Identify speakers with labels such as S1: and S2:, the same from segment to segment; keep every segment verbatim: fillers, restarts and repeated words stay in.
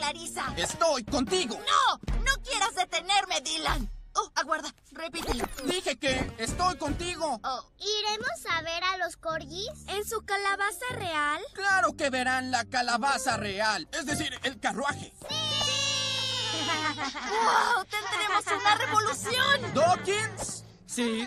S1: Clarissa.
S2: ¡Estoy contigo!
S1: ¡No! ¡No quieras detenerme, Dylan! Oh, aguarda, repítelo.
S2: Dije que estoy contigo.
S1: Oh.
S3: ¿Iremos a ver a los corgis?
S4: ¿En su calabaza real?
S2: Claro que verán la calabaza real, es decir, el carruaje.
S1: ¡Wow! ¡Tendremos una revolución!
S2: ¿Dawkins? Sí.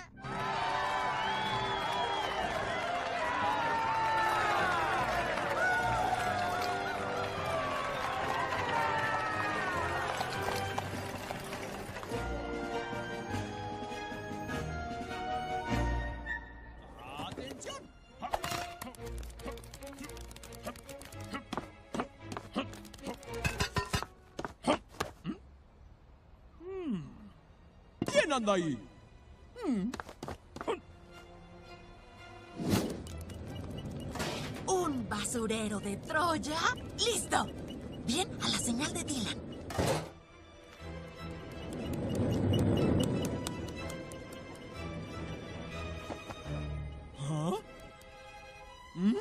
S5: ¿Quién anda ahí?
S2: Hmm.
S1: ¿Un basurero de Troya? ¡Listo! Bien, a la señal de Dylan.
S5: ¿Ah? ¿Mm?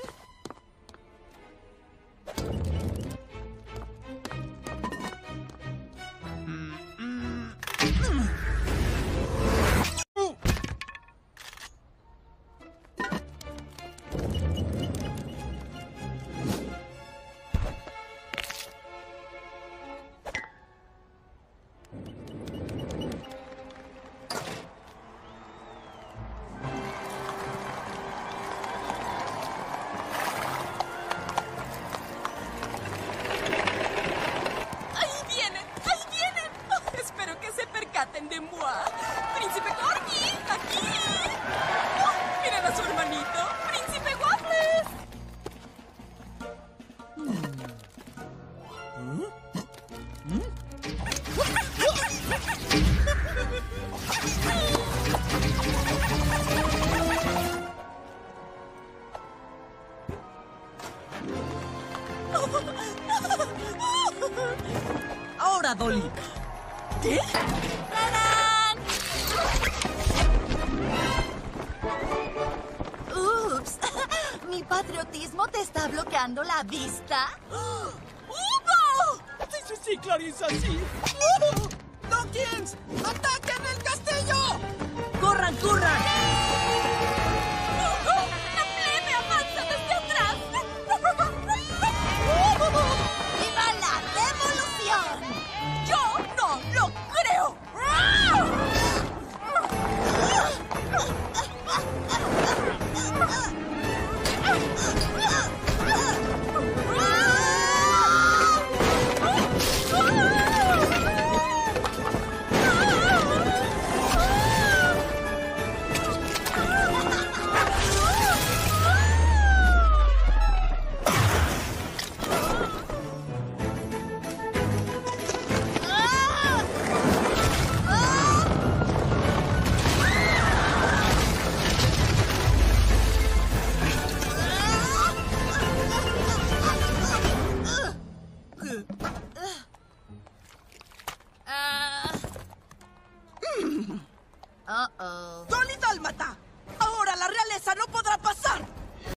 S4: De moi. ¡Príncipe Corgi! ¡Aquí! ¡Oh! ¡Miren a su hermanito! ¡Príncipe Waffles!
S5: ¿Mm? ¿Mm?
S2: Ahora, Dolly.
S4: ¿Qué?
S1: ¡Tarán! ¡Ups! ¿Mi patriotismo te está bloqueando la vista?
S4: ¡Hugo!
S5: Sí, sí, sí, Clarissa, sí.
S2: ¡Dawkins! ¡Ataquen el castillo!
S4: ¡Corran, corran!